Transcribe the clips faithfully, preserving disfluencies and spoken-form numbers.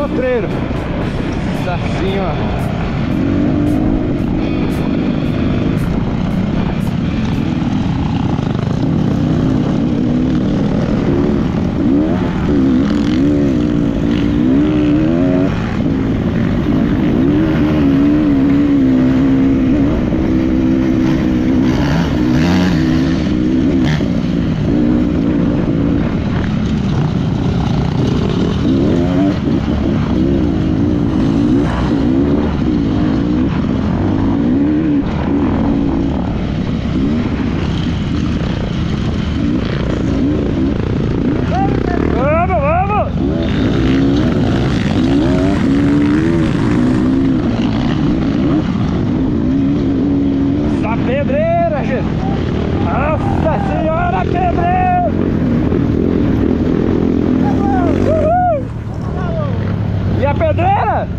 potreiro. Tá assim, ó. Pedreira, gente! Nossa Senhora, pedreira! Uhul! E a pedreira?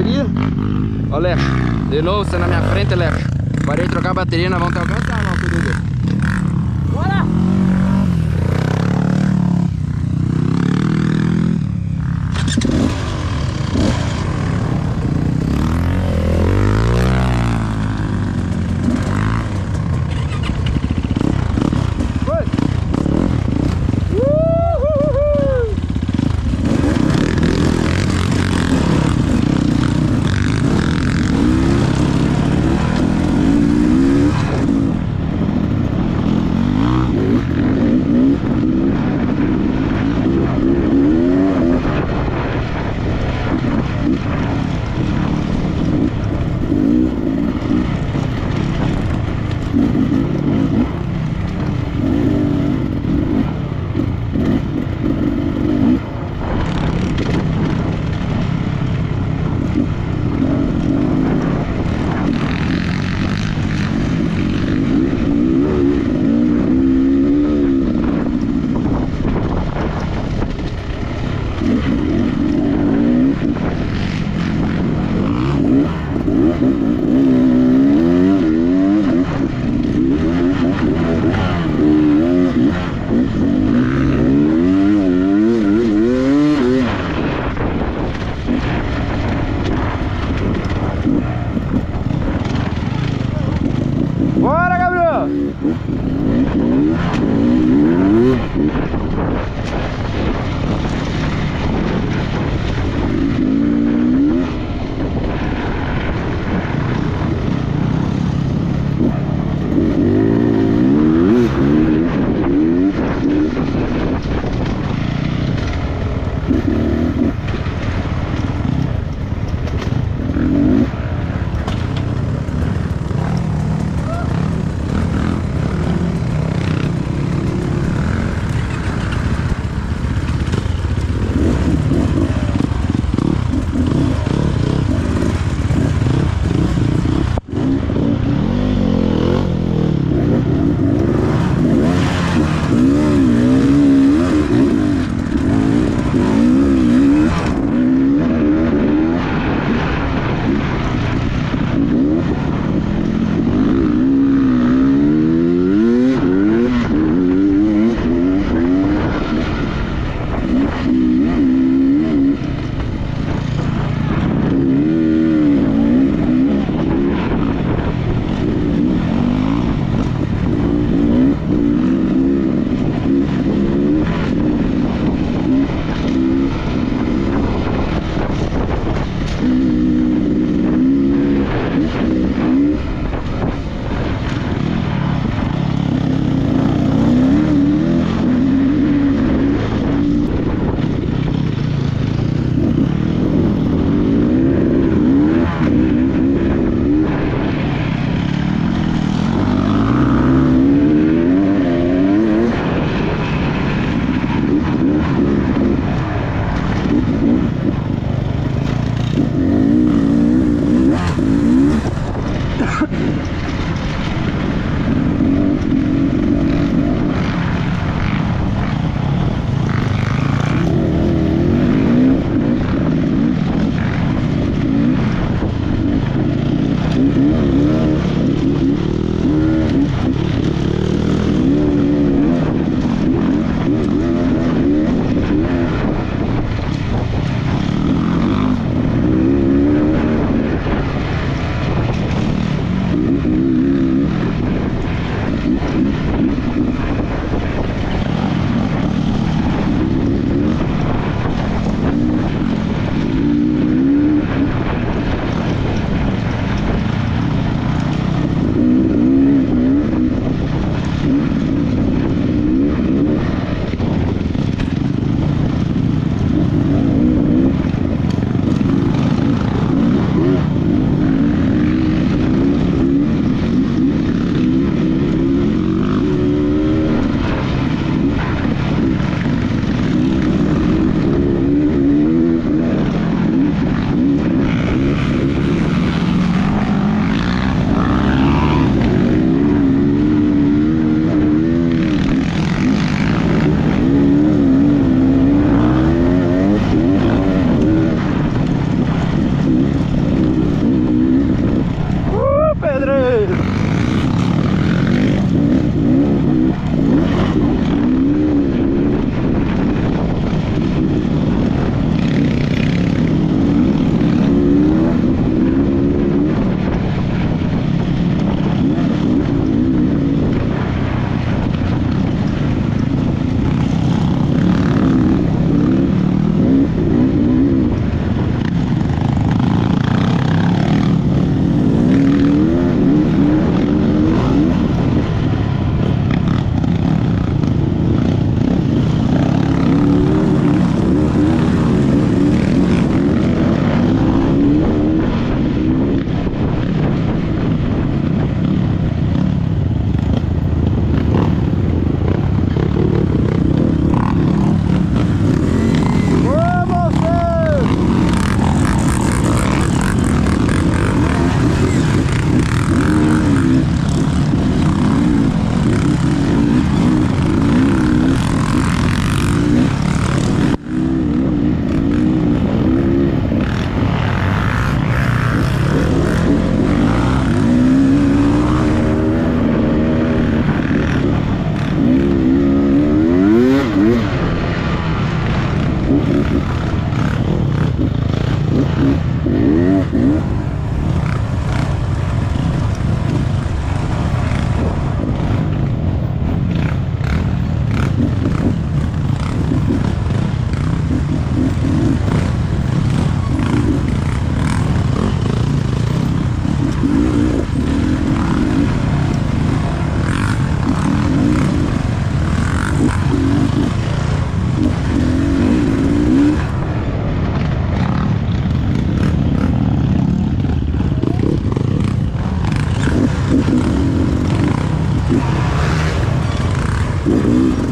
ali. Ó, Leco. De novo, você na minha frente, Leco. Parei de trocar a bateria, nós vamos te alcançar, não, Dudu. Bora!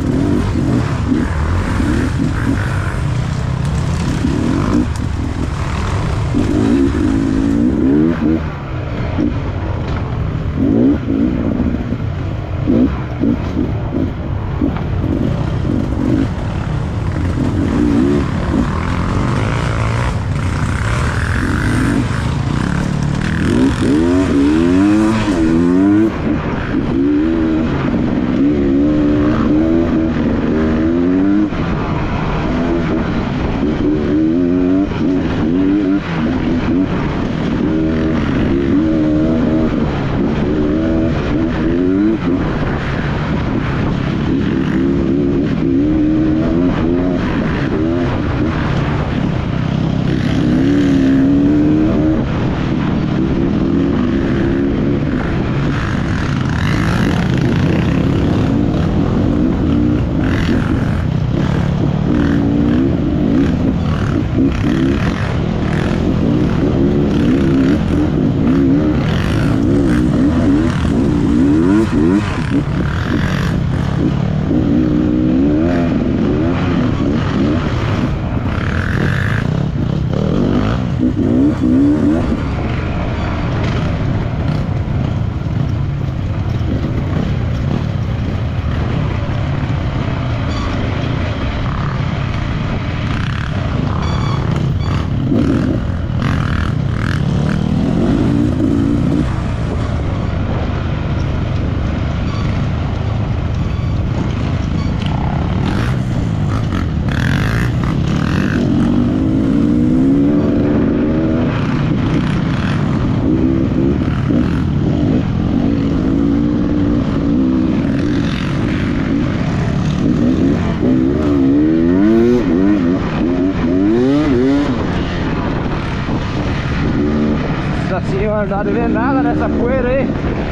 Nossa senhora, não dá de ver nada nessa poeira aí.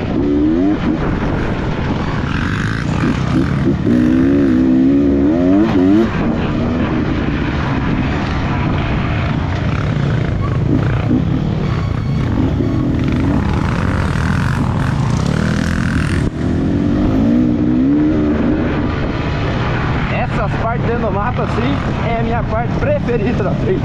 Essas partes dentro do mato assim é a minha parte preferida da trilha.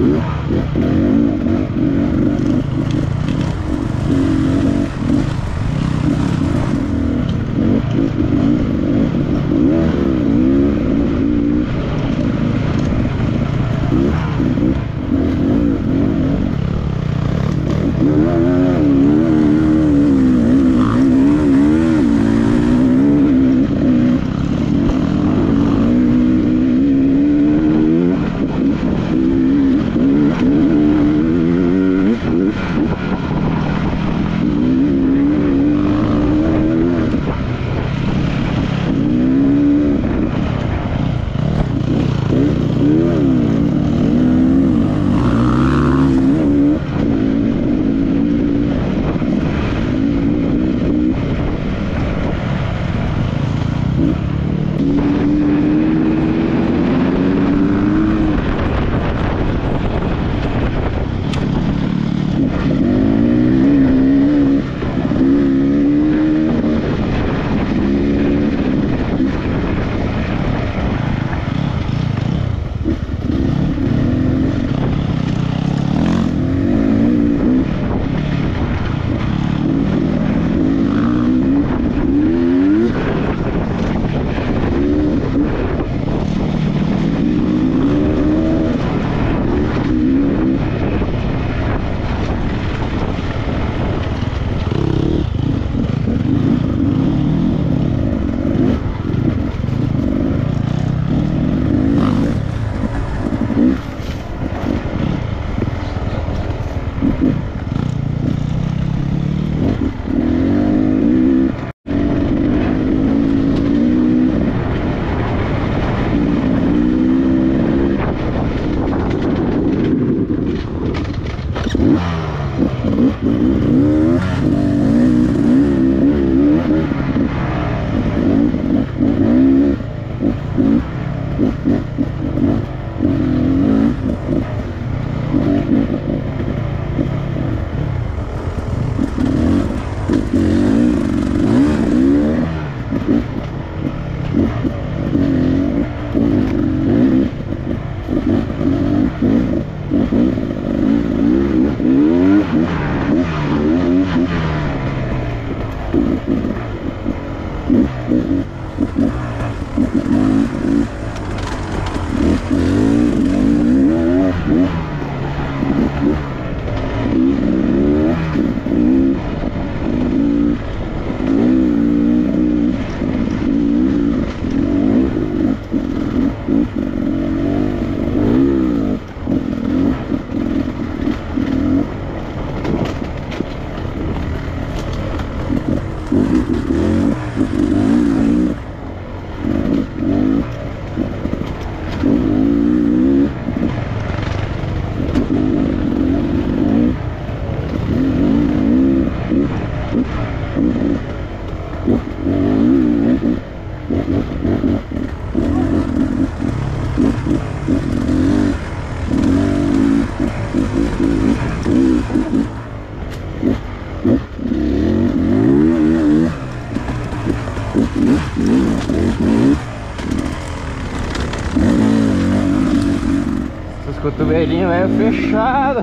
Essas cotovelinhas é fechada.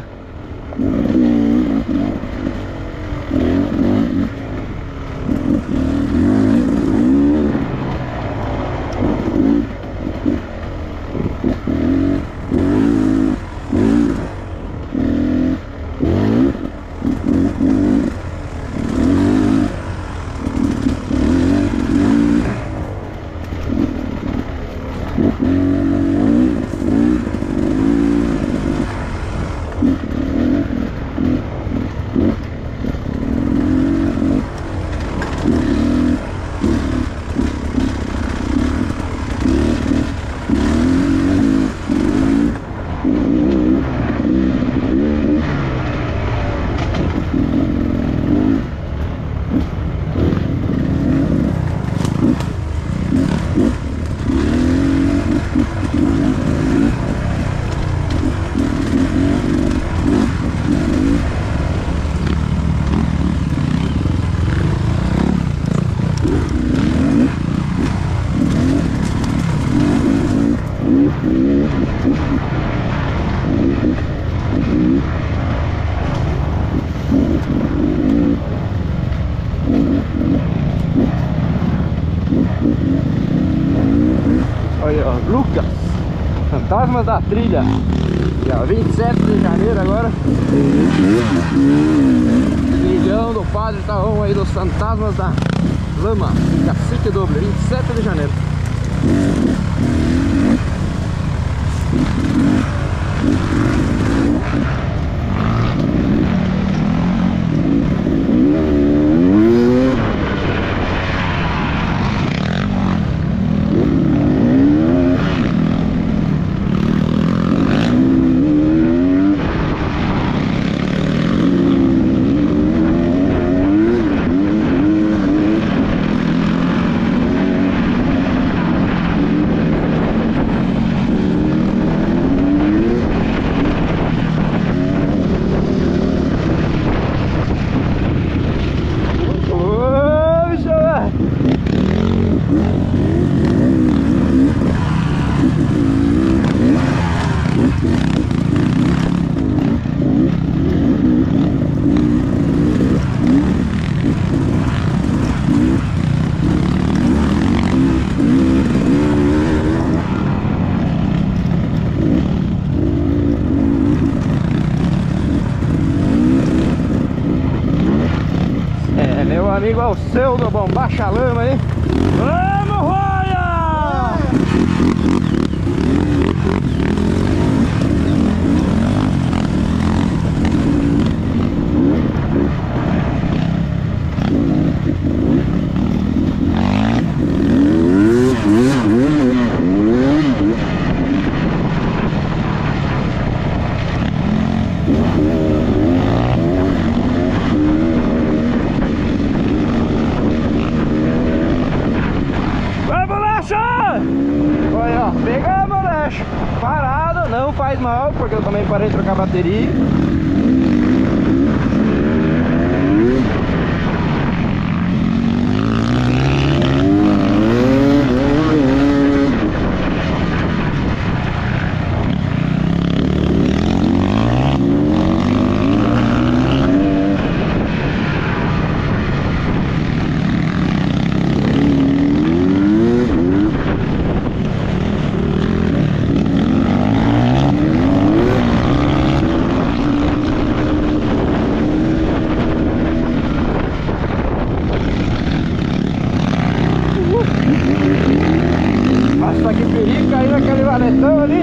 fantasmas da trilha. Dia vinte e sete de janeiro agora. Trilhão do Padre Taon aí dos fantasmas da lama. Cacique Doble, vinte e sete de janeiro. Amigo Alceu do Bombacha Lama aí. Vamos, Roia! Olha, ó, pegamos, né? Parado, não faz mal, porque eu também parei de trocar bateria. Nossa, que perigo cair naquele valetão ali.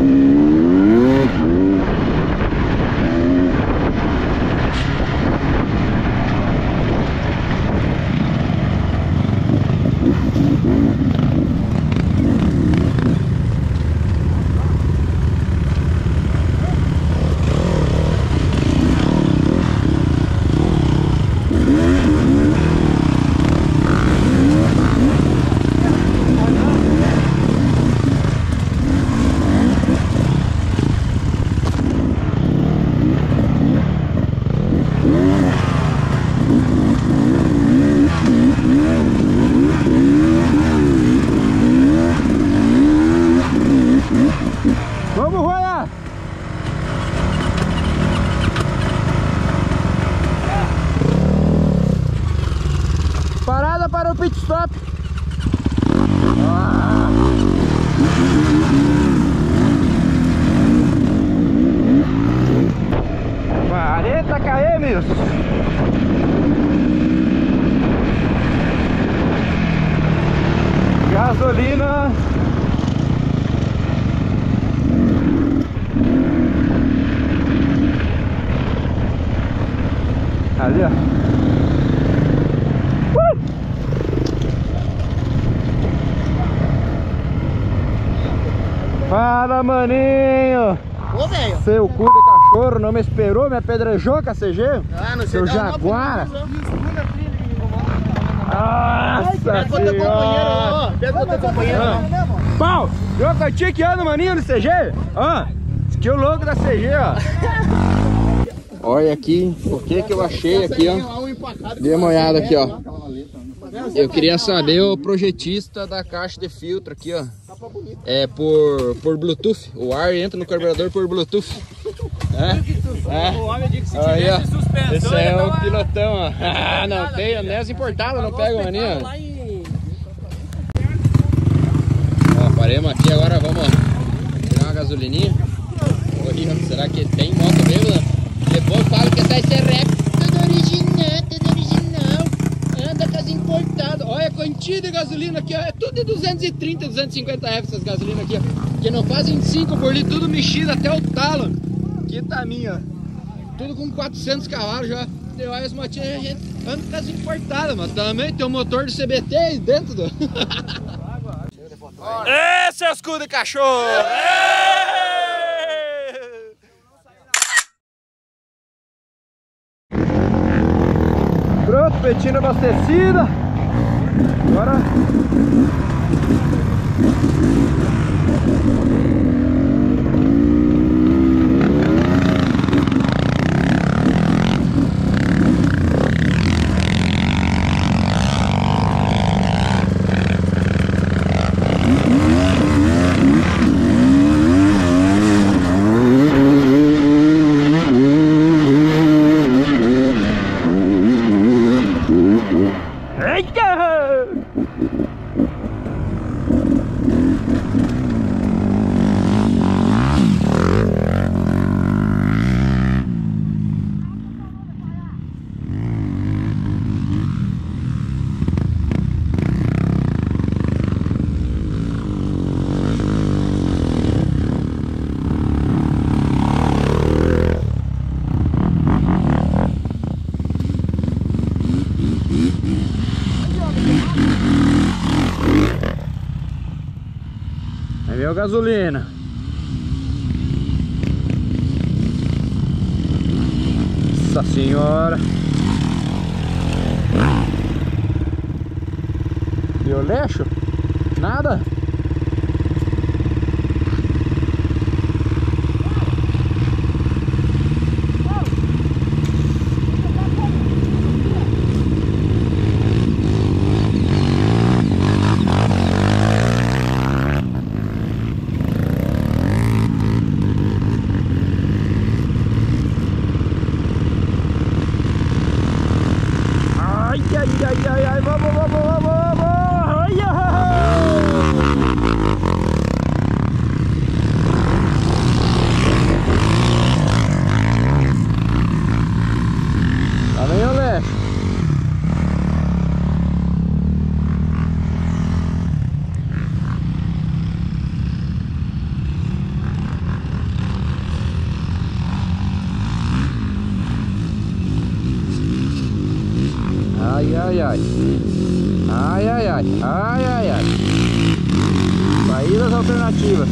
Vamos, Roia! Parada para o pit stop. Ah. quarenta quilômetros. Gasolina. Ali, ó. Uh! Fala, maninho! Ô, velho! Seu cu de cachorro, não me esperou, me apedrejou com a C G? Ah, não sei. Seu jaguar! Nossa senhora! Pega o teu companheiro lá. Pau! Eu curti que ano, maninho, no C G? Ó, que o louco da C G, ó! Olha aqui, o que que eu achei aqui, ó. Dê uma olhada aqui, ó. Eu queria saber o projetista da caixa de filtro aqui, ó. É por, por Bluetooth. O ar entra no carburador por Bluetooth. É? É. Aí, ó. Esse é o pilotão, ó. Ah, não tem, anés importado, não pega, maninho. Ó, paremos aqui agora, vamos tirar uma gasolininha. Oi, será que tem moto mesmo? Depois falo que essa é rap. Tudo original, tudo original. Anda com as importadas. Olha a quantia de gasolina aqui, ó. É tudo de duzentos e trinta, duzentos e cinquenta reais essas gasolinas aqui, ó. Que não fazem cinco por litro, tudo mexido até o talo. Aqui tá a minha, ó. Tudo com quatrocentos cavalos já. Deu aí as motinhas, a gente anda com as importadas, mas também tem o motor do C B T aí dentro do... Ê, seus cu de cachorro! Pronto, petina abastecida. Agora... Aí veio a gasolina. Nossa senhora. Deu leixo? Nada? Ai, ai, ai, vamos, vamos, vamos, vamos! Ai, tá bem, Olé? Ai, ai, ai. Ai, ai, ai. Ai, ai, ai. Saídas alternativas.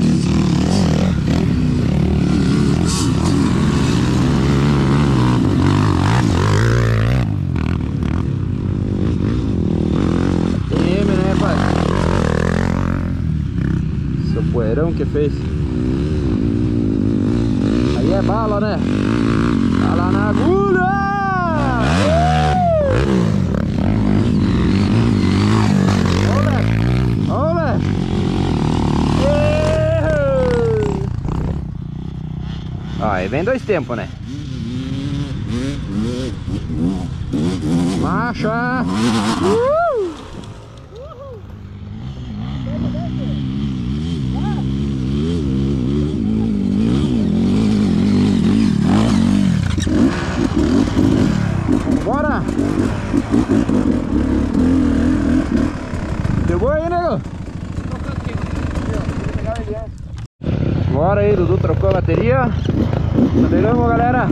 T M, né, pai? Seu poeirão que fez. Aí é bala, né? Bala na agulha! Ó, aí vem dois tempos, né? Marcha! Uh! Bora! Pegou aí, nego? Bora aí, Dudu trocou a bateria. Pegamos, galera.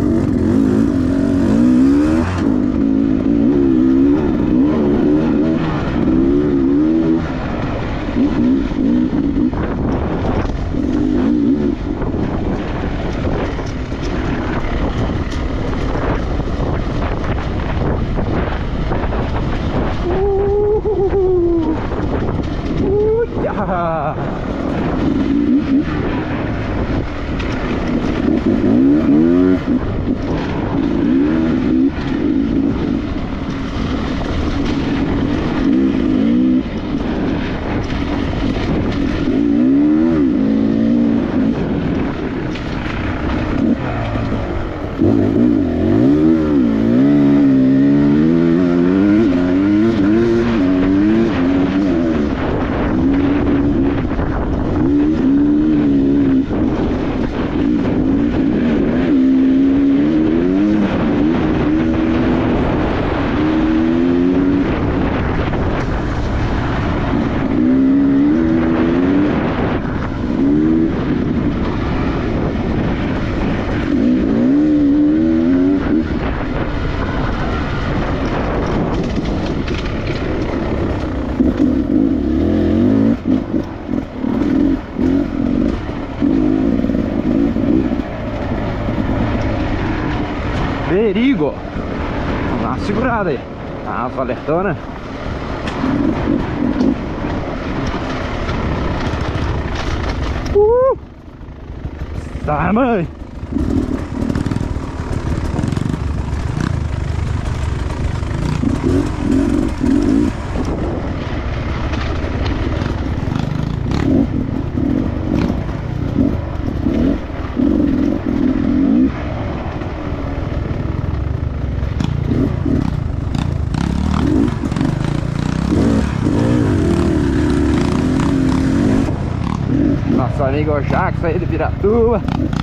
Uh, uh, uh, Perigo. Vamos dar uma segurada aí. Ah, valertona. Uh! Tá, mãe. Nosso amigo Jackson aí de Piratuba.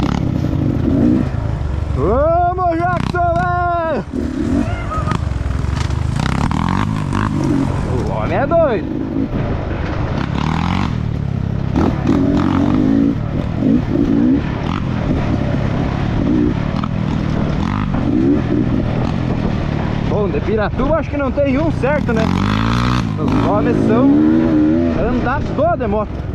Vamos, Jackson, velho! O homem é doido. Bom, de Piratuba acho que não tem um certo, né? Os homens são andar toda de moto.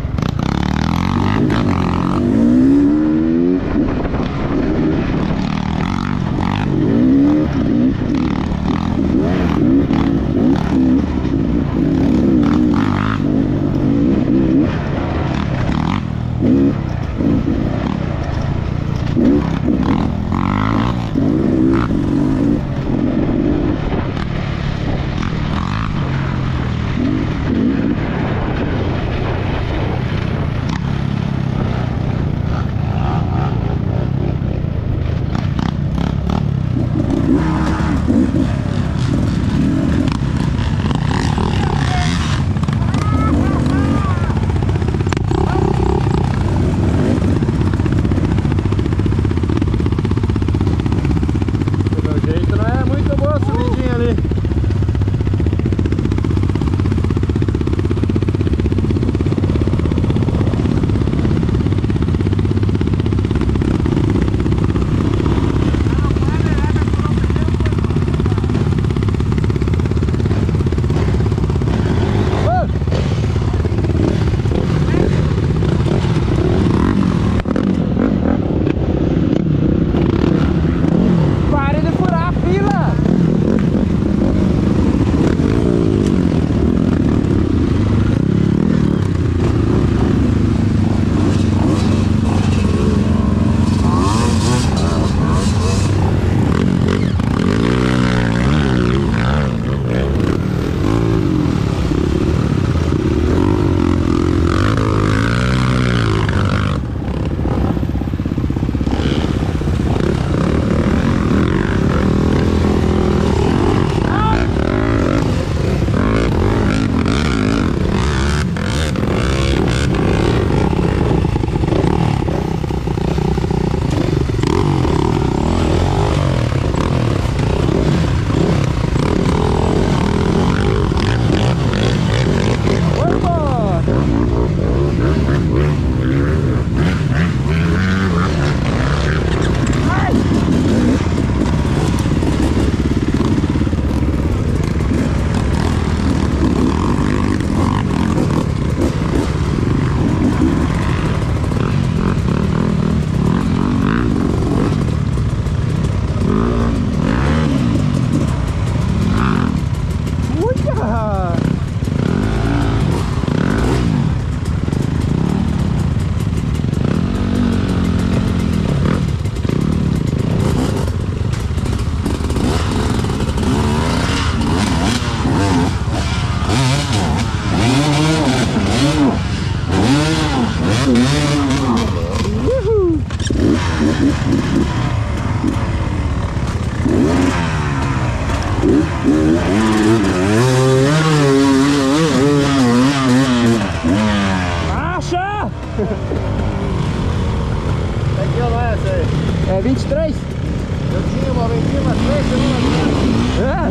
É vinte e três? Eu tinha uma vendinha, mas três segundos. É?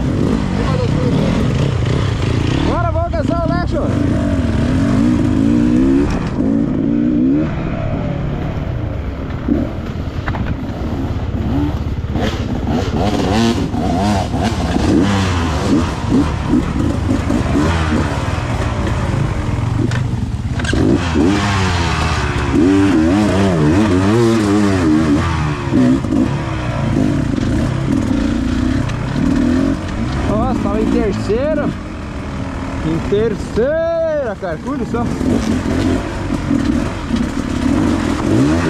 Bora, vamos alcançar o leixo. Em terceira, cara. Cuide só.